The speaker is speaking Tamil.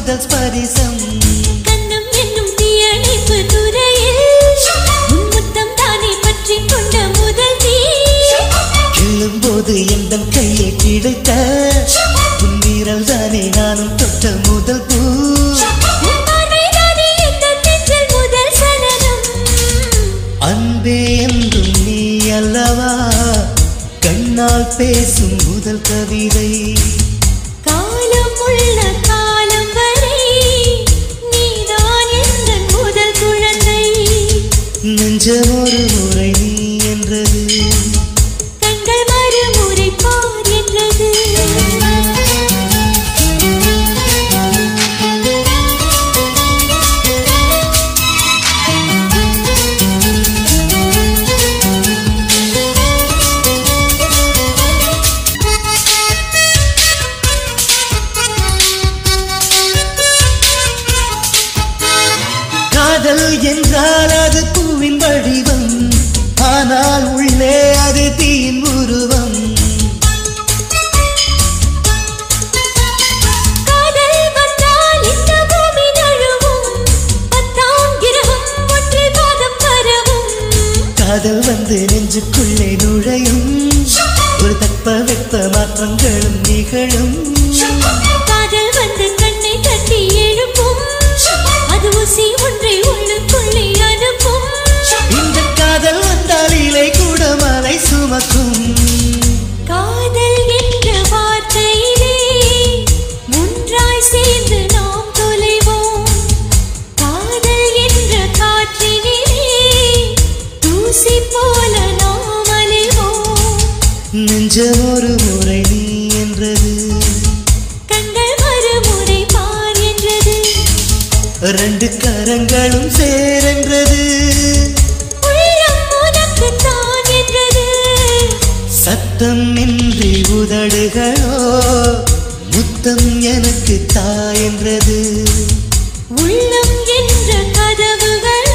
முதல் ஸ்பரிசம் கண்ணம் என்னும் தீயணைப்பு துறையில் முத்தம் தானே பற்றி கொண்ட முதல் தீ கிள்ளும்போது எந்த கையில் கிடைத்த புன்வீரல் தானே நானும் தொட்ட முதல் பூ அன்பே என்றும் நீ அல்லவா கண்ணால் பேசும் முதல் கவிதை காலம் உள்ள காலம் வரை நீதான் எந்த முதல் குழந்தை நெஞ்சம் ஒரு முறை நீ என்றது கண்கள் மறுமுறை பார் என்றது காதல் என்றால் அது பூவின் வடிவம் ஆனால் உள்ளே அது தீயின் உருவம் காதல் வந்தால் இந்த பூமி நழுவும் பத்தாம் கிரகம் ஒற்றை பாதம் பரவும் காதல் வந்து நெஞ்சுக்குள்ளே நுழையும் ஒரு தட்பவெப்ப மாற்றங்களும் நிகழும் காதல் வந்து கண்ணை தட்டி எழுப்பும் அது ஊசி ஒன்றை உள்ளுக்குள்ளே அனுப்பும் இந்த காதல் வந்தால் இலை கூட மலை சுமக்கும் காதல் என்ற வார்த்தையிலே ஒன்றாய் சேர்ந்து நாம் தொலைவோம் காதல் என்ற காற்றினிலே தூசி போல நாம் அலைவோம் நெஞ்சம் ஒரு முறை நீ என்றது கண்கள் மறுமுறை பார் என்றது ரெண்டு கரங்களும் சேரென்றது உள்ளம் உனக்குத்தான் என்றது சத்தம் இன்றி உதடுகளோ முத்தம் எனக்கு தா என்றது உள்ளம் என்ற கதவுகள்